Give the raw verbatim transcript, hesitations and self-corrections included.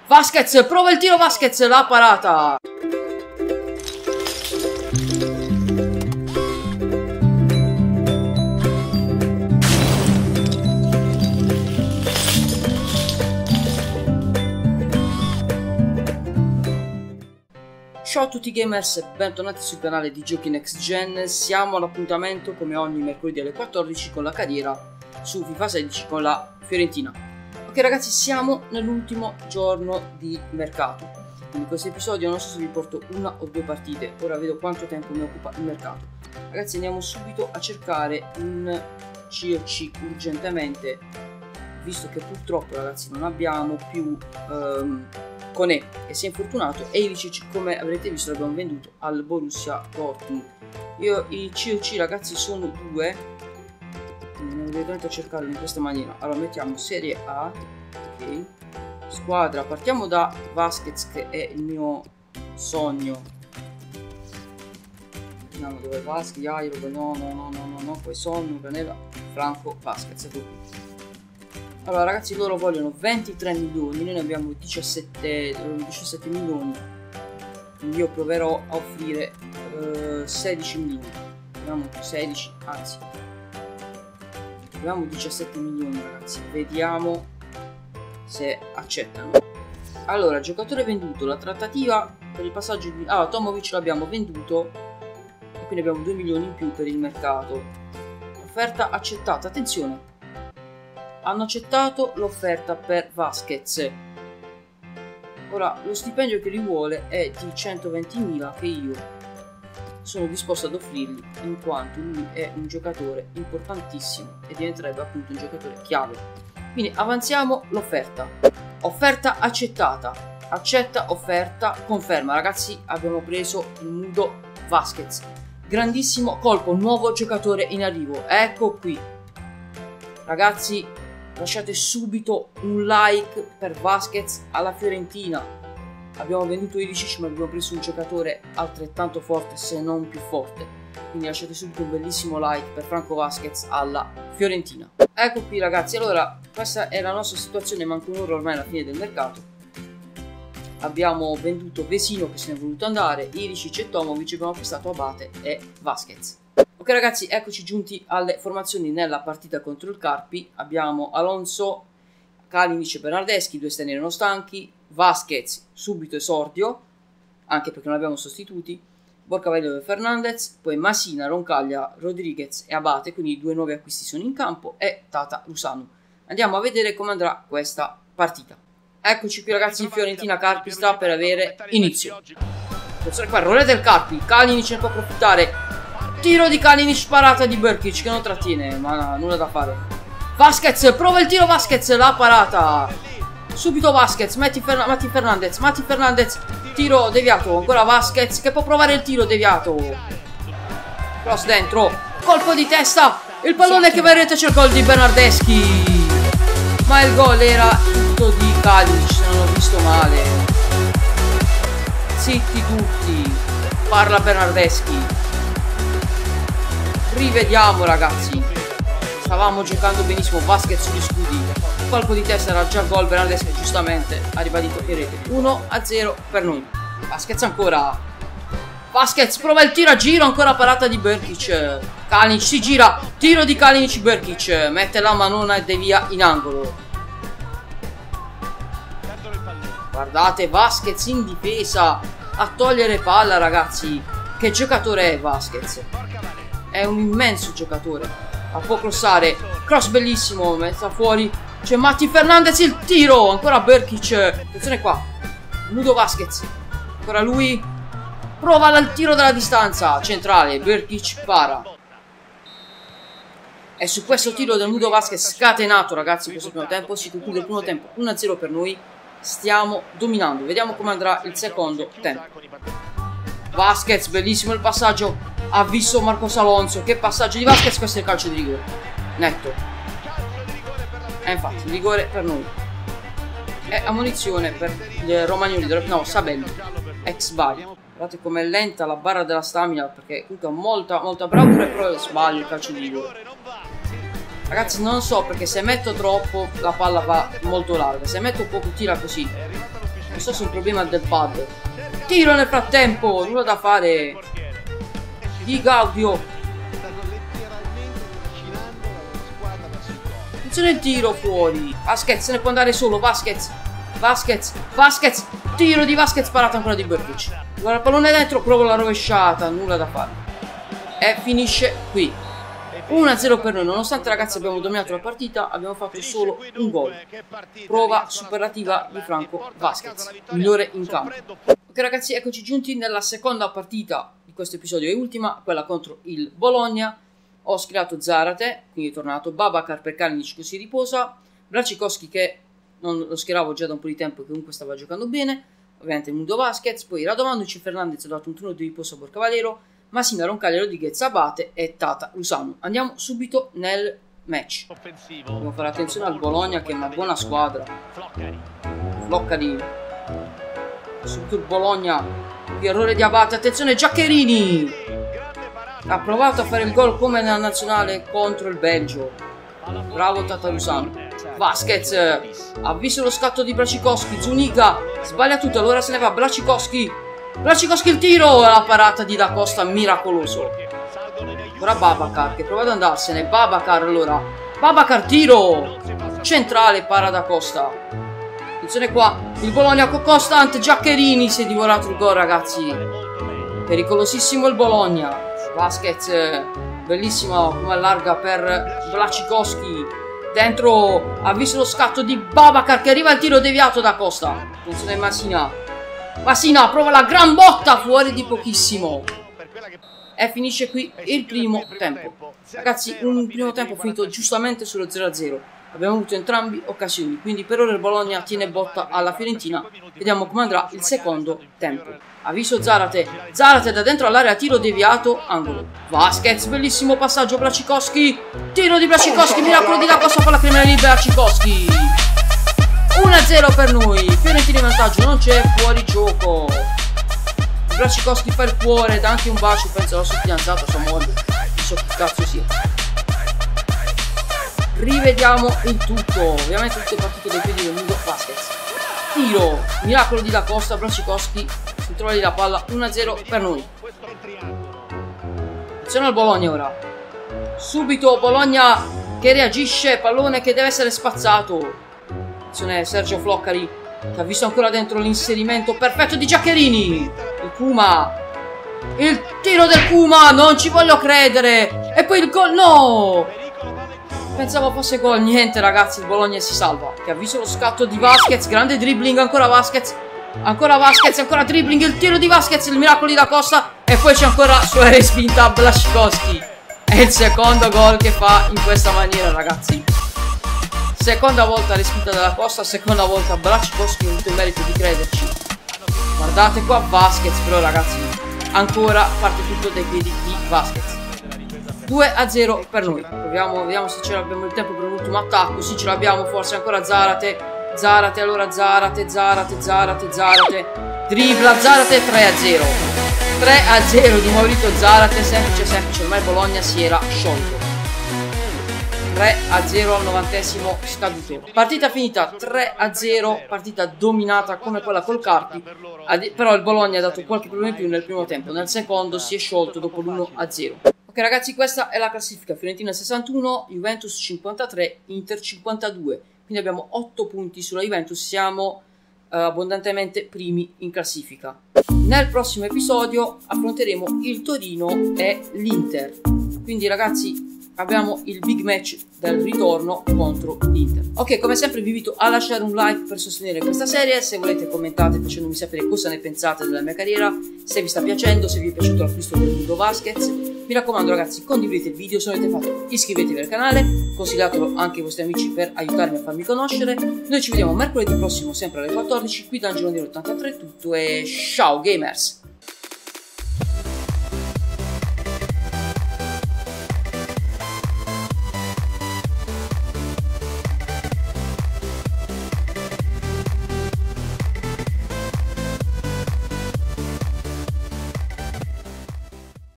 Vasquez, prova il tiro Vasquez, la parata. Ciao a tutti gamers, bentornati sul canale di Giochi Next Gen. Siamo all'appuntamento come ogni mercoledì alle quattordici con la carriera su FIFA sedici con la Fiorentina. Ok ragazzi, siamo nell'ultimo giorno di mercato, quindi in questo episodio non so se vi porto una o due partite, ora vedo quanto tempo mi occupa il mercato. Ragazzi, andiamo subito a cercare un C O C urgentemente, visto che purtroppo ragazzi non abbiamo più um, Koné, che si è infortunato, e Ilicic, come avrete visto, l'abbiamo venduto al Borussia Dortmund. Io i C O C ragazzi sono due, quindi andiamo a cercarlo in questa maniera. Allora mettiamo Serie A, ok, squadra, partiamo da Vasquez che è il mio sogno. Vediamo dove è Vasquez, Jairo, no no no no no no, poi Sonno, Granella, Franco, Vasquez, ecco qui. Allora ragazzi, loro vogliono ventitré milioni, noi ne abbiamo diciassette, diciassette milioni, quindi io proverò a offrire uh, sedici milioni, abbiamo sedici, anzi abbiamo diciassette milioni ragazzi, vediamo se accettano. Allora, giocatore venduto, la trattativa per il passaggio di... Ah, Tomovic l'abbiamo venduto e quindi abbiamo due milioni in più per il mercato. Offerta accettata, attenzione, hanno accettato l'offerta per Vasquez. Ora lo stipendio che li vuole è di centoventimila, che io sono disposto ad offrirgli, in quanto lui è un giocatore importantissimo e diventerebbe appunto un giocatore chiave. Quindi avanziamo l'offerta. Offerta accettata, accetta offerta, conferma. Ragazzi, abbiamo preso il Mudo Vasquez, grandissimo colpo, nuovo giocatore in arrivo, ecco qui ragazzi. Lasciate subito un like per Vasquez alla Fiorentina. Abbiamo venduto Ilicic, ma abbiamo preso un giocatore altrettanto forte, se non più forte. Quindi lasciate subito un bellissimo like per Franco Vasquez alla Fiorentina. Ecco qui ragazzi, allora questa è la nostra situazione, manca un'ora ormai alla fine del mercato. Abbiamo venduto Vesino che se ne è voluto andare, Ilicic e Tomovic, abbiamo acquistato Abate e Vasquez. Ok ragazzi, eccoci giunti alle formazioni nella partita contro il Carpi. Abbiamo Alonso, Kalinic e Bernardeschi, due esterni erano stanchi, Vasquez subito esordio, anche perché non abbiamo sostituti, Borcavallo e Fernandez, poi Masina, Roncaglia, Rodriguez e Abate, quindi i due nuovi acquisti sono in campo, e Tata Lusanu. Andiamo a vedere come andrà questa partita. Eccoci qui ragazzi, Fiorentina Carpi sta per avere inizio. Attenzione qua, errore del Carpi, Kalinic ne può approfittare. Tiro di Kalinic, parata di Brkic che non trattiene, ma nulla da fare. Vasquez, prova il tiro Vasquez, la parata. Subito Vasquez, Matti, Fer Matti Fernandez, Matti Fernandez, tiro deviato, ancora Vasquez che può provare il tiro deviato. Cross dentro, colpo di testa, il pallone che va in rete, c'è il gol di Bernardeschi. Ma il gol era tutto di Kalinic, se non ho visto male. Zitti tutti, parla Bernardeschi. Rivediamo ragazzi, stavamo giocando benissimo, Vasquez sugli scudi, colpo di testa, era già gol, Bernardeschi giustamente ha ribadito che rete. Uno a zero per noi. Vasquez ancora, Vasquez prova il tiro a giro, ancora parata di Brkic. Kalinic si gira, tiro di Kalinic, Brkic mette la manona e devia in angolo. Guardate Vasquez in difesa a togliere palla ragazzi, che giocatore è Vasquez, è un immenso giocatore, la può crossare, cross bellissimo, messa fuori, c'è Matti Fernandez, il tiro, ancora Brkic, attenzione qua, Mudo Vasquez, ancora lui, prova il tiro dalla distanza, centrale, Brkic para. E su questo tiro del Mudo Vasquez scatenato ragazzi in questo primo tempo si conclude il primo tempo uno a zero per noi, stiamo dominando, vediamo come andrà il secondo tempo. Vasquez, bellissimo il passaggio, ha visto Marcos Alonso, che passaggio di Vasquez, questo è il calcio di rigore, netto. E infatti, rigore per noi. E ammonizione per il Romagnoli, no, Sabelli, ex Bari. Guardate com'è lenta la barra della stamina, perché comunque ha molta, molta bravura, però sbaglio il calcio di rigore. Ragazzi, non so, perché se metto troppo la palla va molto larga, se metto poco tira così. Non so se è un problema del pad. Tiro nel frattempo, nulla da fare. Di Gaudio. Attenzione il tiro fuori. Vasquez se ne può andare solo. Vasquez. Vasquez. Vasquez. Tiro di Vasquez parato ancora di Bertucci. Guarda il pallone dentro, provo la rovesciata. Nulla da fare. E finisce qui. uno a zero per noi. Nonostante ragazzi abbiamo dominato la partita, abbiamo fatto solo un gol. Prova superativa di Franco Vasquez, migliore in campo. Ok ragazzi, eccoci giunti nella seconda partita di questo episodio e ultima, quella contro il Bologna. Ho schierato Zarate, quindi è tornato Babacar per Kalinic che si riposa, Bracikowski che non lo schieravo già da un po' di tempo, che comunque stava giocando bene, ovviamente Mundo Vasquez, poi Radovanovic, Fernandez ha dato un turno di riposo a Borcavallero, Massina, Roncaglia, Rodriguez, Abate e Tata Lusano. Andiamo subito nel match. Dobbiamo fare attenzione al Bologna che è una buona squadra. Floccari. Subito il Bologna. Qui errore di Abate. Attenzione Giaccherini. Ha provato a fare il gol come nella nazionale contro il Belgio. Bravo Tata Lusano. Vasquez ha visto lo scatto di Bracikowski. Zuniga sbaglia tutto, allora se ne va Bracikowski. Bracikowski il tiro, la parata di Da Costa miracoloso. Ora Babacar che prova ad andarsene. Babacar allora. Babacar tiro. Centrale para Da Costa. Attenzione qua. Il Bologna con costante. Giaccherini si è divorato il gol ragazzi. Pericolosissimo il Bologna. Vasquez. Bellissimo come allarga per Bracikowski. Dentro. Ha visto lo scatto di Babacar che arriva il tiro deviato Da Costa. Attenzione Massina. Massina prova la gran botta fuori di pochissimo. E finisce qui il primo tempo. Ragazzi, un primo tempo finito giustamente sullo zero a zero. Abbiamo avuto entrambi occasioni. Quindi per ora il Bologna tiene botta alla Fiorentina. Vediamo come andrà il secondo tempo. Avviso Zarate. Zarate da dentro all'area, tiro deviato, angolo. Vasquez, bellissimo passaggio, Bracikowski. Tiro di Bracikowski, miracolo di Da Costa con la criminale di Bracikowski. uno a zero per noi. Fiorentina in vantaggio, non c'è fuori gioco. Bracikowski fa il cuore, dà anche un bacio, penso alla sua fidanzata, sua moglie. Non so che cazzo sia. Rivediamo il tutto. Ovviamente tutto è partito dai piedi del Mundo Vasquez. Tiro, miracolo di Da Costa, Bracikowski si trova lì la palla, uno a zero per noi. Attenzione al Bologna ora. Subito Bologna che reagisce, pallone che deve essere spazzato. Attenzione Sergio Floccari che ha visto ancora dentro l'inserimento perfetto di Giaccherini. Il Kuma. Il tiro del Kuma, non ci voglio credere. E poi il gol, no. Pensavo fosse gol, niente ragazzi, il Bologna si salva. Che ha visto lo scatto di Vasquez, grande dribbling, ancora Vasquez. Ancora Vasquez, ancora dribbling, il tiro di Vasquez, il miracolo di Da Costa. E poi c'è ancora sua respinta a Bracikowski. È il secondo gol che fa in questa maniera ragazzi. Seconda volta respinta dalla Costa, seconda volta Bracikowski ha avuto il merito di crederci. Guardate qua Vasquez però ragazzi, ancora parte tutto dai piedi di Vasquez. due a zero per noi. Proviamo, vediamo se ce l'abbiamo il tempo per un ultimo attacco. Sì, ce l'abbiamo, forse ancora Zarate. Zarate, allora Zarate, Zarate, Zarate, Zarate. Dribbla Zarate, tre a zero. tre a zero di Maurito Zarate, semplice semplice, ormai Bologna si era sciolto. tre a zero al novantesimo scaduto. Partita finita tre a zero, partita dominata come quella col Carpi, però il Bologna ha dato qualche problema in più nel primo tempo, nel secondo si è sciolto dopo l'uno a zero. Ok ragazzi, questa è la classifica: Fiorentina sessantuno, Juventus cinquantatré, Inter cinquantadue, quindi abbiamo otto punti sulla Juventus, siamo uh, abbondantemente primi in classifica. Nel prossimo episodio affronteremo il Torino e l'Inter, quindi ragazzi abbiamo il big match del ritorno contro l'Inter. Ok, come sempre vi invito a lasciare un like per sostenere questa serie. Se volete commentate facendomi sapere cosa ne pensate della mia carriera, se vi sta piacendo, se vi è piaciuto l'acquisto del Mundo Vasquez. Mi raccomando ragazzi, condividete il video, se non l'avete fatto iscrivetevi al canale, consigliatelo anche ai vostri amici per aiutarmi a farmi conoscere. Noi ci vediamo mercoledì prossimo sempre alle quattordici, qui da Angelo ottantatré è tutto e ciao gamers!